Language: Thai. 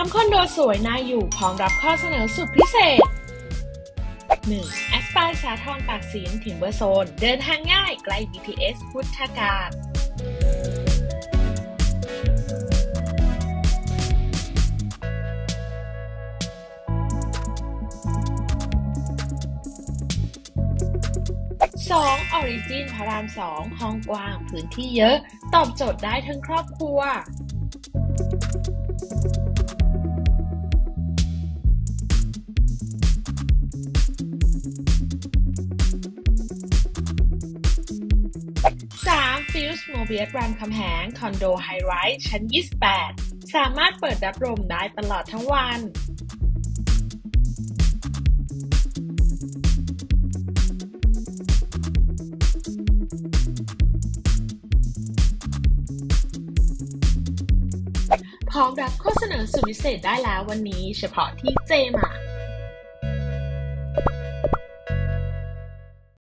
คอนโดสวยน่าอยู่พร้อมรับข้อเสนอสุดพิเศษ 1. แอสไพร์สาทรตากสินทิมเบอร์โซนเดินทางง่ายใกล้ BTS พุทธการ 2. Origin พระราม 2 ห้องกว้างพื้นที่เยอะตอบโจทย์ได้ทั้งครอบครัว 3. Fuse Mobius รามคำแหงคอนโดไฮไรส์ชั้น 28 สามารถเปิดรับลมได้ตลอดทั้งวันพร้อมรับข้อเสนอสุดพิเศษได้แล้ววันนี้เฉพาะที่เจมา